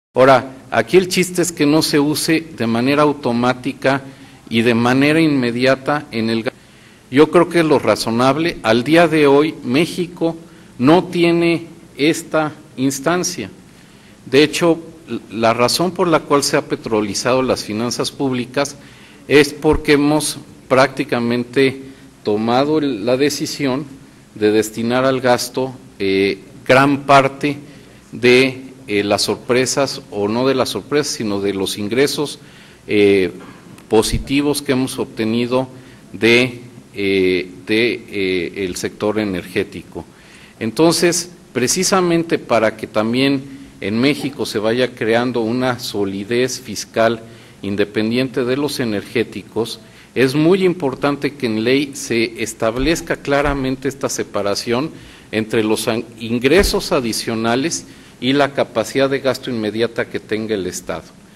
Ahora, aquí el chiste es que no se use de manera automática y de manera inmediata en el gasto. Yo creo que es lo razonable. Al día de hoy, México no tiene esta instancia. De hecho, la razón por la cual se ha petrolizado las finanzas públicas es porque hemos prácticamente tomado la decisión de destinar al gasto gran parte de las sorpresas, o no de las sorpresas, sino de los ingresos positivos que hemos obtenido de el sector energético. Entonces, precisamente para que también en México se vaya creando una solidez fiscal independiente de los energéticos, es muy importante que en ley se establezca claramente esta separación entre los ingresos adicionales y la capacidad de gasto inmediata que tenga el Estado.